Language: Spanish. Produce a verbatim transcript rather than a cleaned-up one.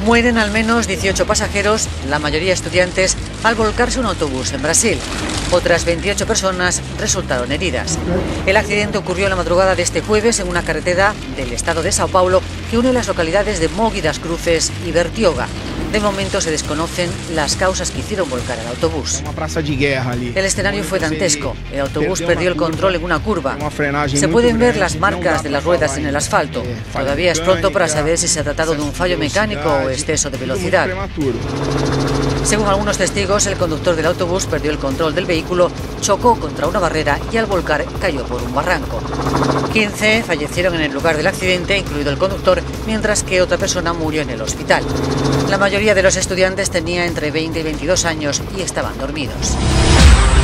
Mueren al menos dieciocho pasajeros, la mayoría estudiantes, al volcarse un autobús en Brasil. Otras veintiocho personas resultaron heridas. El accidente ocurrió en la madrugada de este jueves en una carretera del estado de Sao Paulo que une las localidades de Mogi das Cruzes y Bertioga. De momento se desconocen las causas que hicieron volcar al autobús. El escenario fue dantesco. El autobús perdió el control en una curva. Se pueden ver las marcas de las ruedas en el asfalto. Todavía es pronto para saber si se ha tratado de un fallo mecánico o exceso de velocidad. Según algunos testigos, el conductor del autobús perdió el control del vehículo, chocó contra una barrera y al volcar cayó por un barranco. quince fallecieron en el lugar del accidente, incluido el conductor, mientras que otra persona murió en el hospital. La mayoría de los estudiantes tenía entre veinte y veintidós años y estaban dormidos.